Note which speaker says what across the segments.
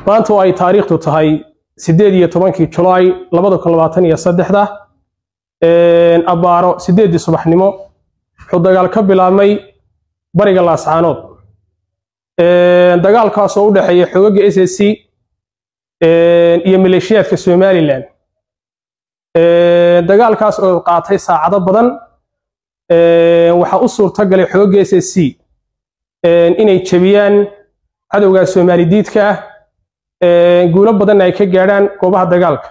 Speaker 1: maanta ay taariikhdu tahay 18 July 2023 abaaro 8 subaxnimo wuxuu dagaal ka bilaabmay bariga Laascaanood dagaalkaas oo u dhaxeeyay xoogagga SSC iyo maleeshiyaadka Somaliland dagaalkaas oo qaatay saacado badan waxa u suurtagalay xoogagga SSC inay jabiyaan cadawga Soomaalidiidka guulo badan ay ka gaaraan goobaha dagaalka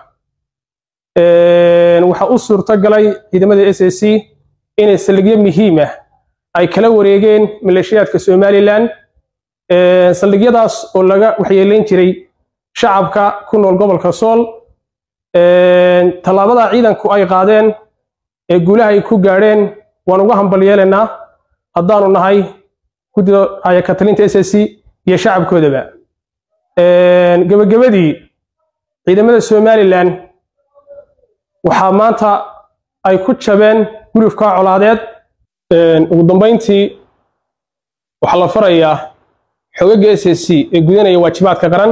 Speaker 1: waxa u suurtagalay ciidamada SSC inay saldhigyo muhiim ah ay kala wareegeen maleeshiyaadka Somaliland saldhigyadaas oo laga waxyeeleyn jiray shacabka ku nool gobolka Sool talaabada ciidanku ay qaadeen guulaha ay ku gaareen waan uga hambalyeelnaa haddaanu nahay guddiga hay'adda talinta SSC iyo shacabkoodaba gabagabadii ciidamada Somaliland waxa maanta ay ku jabeen gurufka colaadeed ugu dambeyntii waxa la farayaa xoogagga SSC ee gudanaya waajibaadka qaran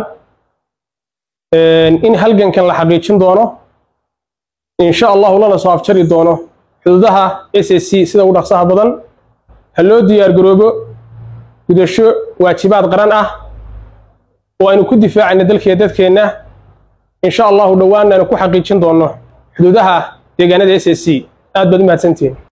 Speaker 1: in halgankan la xaqiijin doono insha Allah lana soo afjari doono xuduudaha SSC sida ugu dhaqsaha badan haloo diyaar garoobo gudasho waajibaad qaran ah oo aynu ku difaacayna dalkeena dadkeena insha Allah dhawaanna ku xaqiijin doono xuduudaha deegaanada SSC aad baad u mahadsantiin